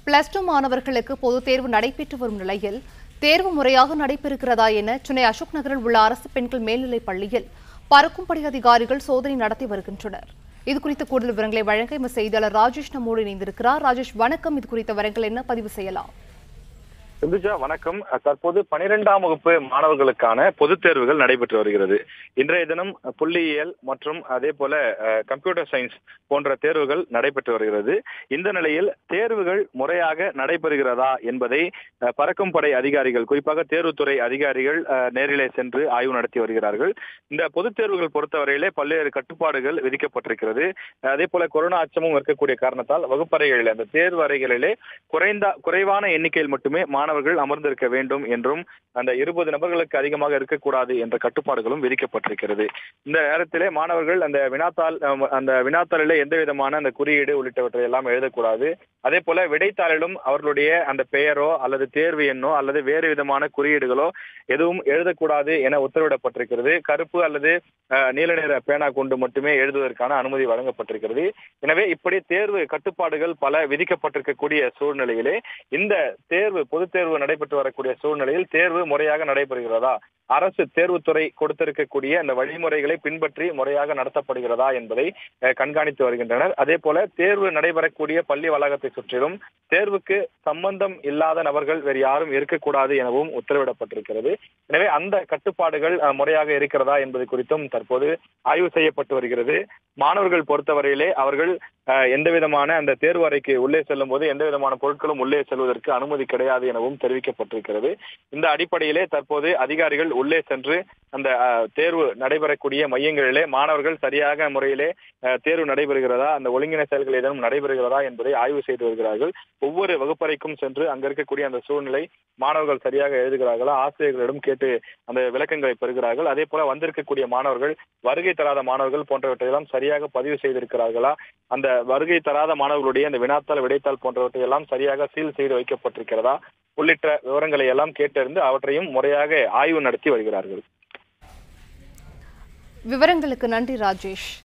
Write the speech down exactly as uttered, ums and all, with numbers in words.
Plus two மாணவர்களுக்கு பொதுத் தேர்வு நடைபெற்று வரும் நிலையில் தேர்வு முறையாக நடைபெறுகிறதா என சென்னை அசோக் நகரில் உள்ள அரசு பெண்கள் மேல்நிலைப் பள்ளியில் பறக்கும்படை அதிகாரிகள் சோதனை நடத்தி வருகின்றனர். இதுகுறித்த கூடுதல் விவரங்களை வழங்க எமது செய்தியாளர் ராஜேஷ் நம்மோடு இணைந்திருக்கிறார். ராஜேஷ், வணக்கம். இது குறித்த விவரங்கள் என்ன பதிவு செய்யலாம்? சிந்துஜா, வணக்கம். தற்போது பனிரெண்டாம் வகுப்பு மாணவர்களுக்கான பொதுத் தேர்வுகள் நடைபெற்று வருகிறது. இன்றைய தினம் புள்ளியியல் மற்றும் அதே போல கம்ப்யூட்டர் சயின்ஸ் போன்ற தேர்வுகள் நடைபெற்று வருகிறது. இந்த நிலையில் தேர்வுகள் முறையாக நடைபெறுகிறதா என்பதை பறக்கும் படை அதிகாரிகள், குறிப்பாக தேர்வுத்துறை அதிகாரிகள் நேரிலே சென்று ஆய்வு நடத்தி வருகிறார்கள். இந்த பொதுத் தேர்வுகள் பொறுத்தவரையிலே பல்வேறு கட்டுப்பாடுகள் விதிக்கப்பட்டிருக்கிறது. அதே போல கொரோனா அச்சமும் இருக்கக்கூடிய காரணத்தால் வகுப்பறைகளில் அந்த தேர்வு அறைகளிலே குறைந்த குறைவான எண்ணிக்கையில் மட்டுமே மாணவர்கள் அமர்ந்திருக்க வேண்டும் என்றும் அந்த இருபது நபர்களுக்கு அதிகமாக இருக்கக்கூடாது என்ற கட்டுப்பாடுகளும் விதிக்கப்பட்டிருக்கிறது. இந்த நேரத்திலே மாணவர்கள் அந்த வினாத்தாள் அந்த வினாத்தாளிலே எந்த விதமான அந்த குறியீடு உள்ளிட்டவற்றை எல்லாம் எழுதக்கூடாது. அதே போல விடைத்தாளிலும் அவர்களுடைய அந்த பெயரோ அல்லது தேர்வு எண்ணோ அல்லது வேறு விதமான குறியீடுகளோ எதுவும் எழுதக்கூடாது என உத்தரவிடப்பட்டிருக்கிறது. கருப்பு அல்லது நீல நிற பேனா கொண்டு மட்டுமே எழுதுவதற்கான அனுமதி வழங்கப்பட்டிருக்கிறது. எனவே இப்படி தேர்வு கட்டுப்பாடுகள் பல விதிக்கப்பட்டிருக்கக்கூடிய சூழ்நிலையிலே இந்த தேர்வு பொதுத் தேர்வு நடைபெற்று வரக்கூடிய சூழ்நிலையில் தேர்வு முறையாக நடைபெறுகிறதா, அரசு தேர்வுத்துறை கொடுத்திருக்கக்கூடிய அந்த வழிமுறைகளை பின்பற்றி முறையாக நடத்தப்படுகிறதா என்பதை கண்காணித்து வருகின்றனர். அதே போல தேர்வு நடைபெறக்கூடிய பள்ளி வளாகத்தை சுற்றிலும் தேர்வுக்கு சம்பந்தம் இல்லாத நபர்கள் வேறு யாரும் இருக்கக்கூடாது எனவும் உத்தரவிடப்பட்டிருக்கிறது. எனவே அந்த கட்டுப்பாடுகள் முறையாக இருக்கிறதா என்பது குறித்தும் தற்போது ஆய்வு செய்யப்பட்டு வருகிறது. மாணவர்கள் பொறுத்தவரையிலே அவர்கள் எந்த விதமான அந்த தேர்வு அறைக்கு உள்ளே செல்லும் போது எந்த விதமான பொருட்களும் உள்ளே செல்வதற்கு அனுமதி கிடையாது எனவும் தெரிவிக்கப்பட்டிருக்கிறது. இந்த அடிப்படையிலே தற்போது அதிகாரிகள் உள்ளே சென்று அந்த தேர்வு நடைபெறக்கூடிய மையங்களிலே மாணவர்கள் சரியாக முறையிலே தேர்வு நடைபெறுகிறதா, அந்த ஒழுங்கின செயல்கள் ஏதேனும் நடைபெறுகிறதா என்பதை ஆய்வு செய்து வருகிறார்கள். ஒவ்வொரு வகுப்பறைக்கும் சென்று அங்க இருக்கக்கூடிய அந்த சூழ்நிலை, மாணவர்கள் சரியாக எழுதுகிறார்களா, ஆசிரியர்களிடம் கேட்டு அந்த விளக்கங்களை பெறுகிறார்கள். அதே போல வந்திருக்கக்கூடிய மாணவர்கள், வருகை தராத மாணவர்கள் போன்றவற்றையெல்லாம் சரியாக பதிவு செய்திருக்கிறார்களா, அந்த வருகை தராத மாணவர்களுடைய அந்த வினாத்தாள் விடைத்தாள் போன்றவற்றை எல்லாம் சரியாக சீல் செய்து வைக்கப்பட்டிருக்கிறதா உள்ளிட்ட விவரங்களை எல்லாம் கேட்டறிந்து அவற்றையும் முறையாக ஆய்வு நடத்தி வருகிறார்கள். விவரங்களுக்கு நன்றி ராஜேஷ்.